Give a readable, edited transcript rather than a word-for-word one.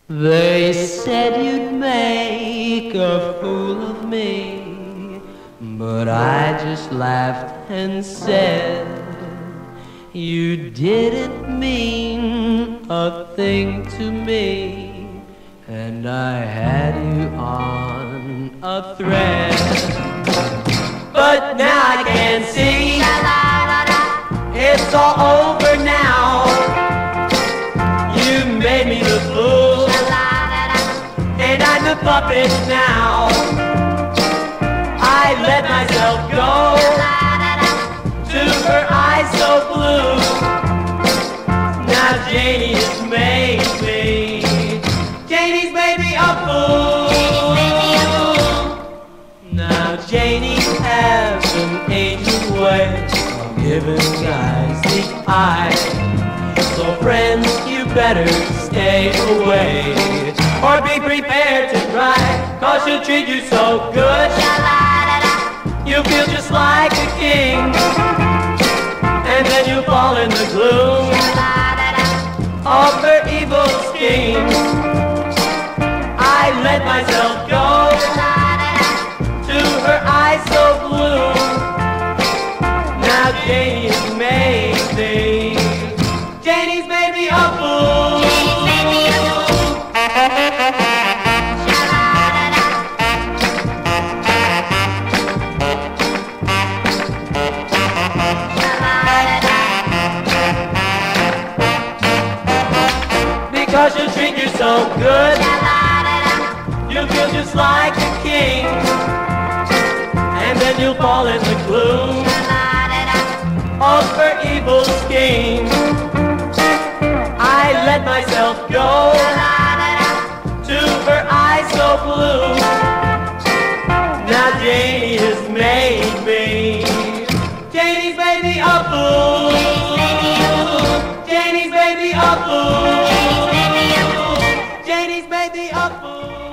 They said you'd make a fool of me, but I just laughed and said you didn't mean a thing to me, and I had you on a thread. But now I can see it's all over now. You made me the fool, and I'm the puppet now. I let myself go to her eyes so blue. Now Janie has made me, Janie's made me a fool. Now Janie has an angel way of giving guys the eye. So friends, you better stay away, or be prepared to cry, 'cause she'll treat you so good you feel just like a king, and then you fall in the gloom of her evil schemes. I let myself go to her eyes so blue. Now Janie has made me, Janie's made me a fool. Because she'll treat you so good, you'll feel just like a king, and then you'll fall in the gloom of her evil schemes. I let myself go to her eyes so blue. Now Janie has made me, Janie's made me a fool. Janie's made me a fool. Janie's made me a fool.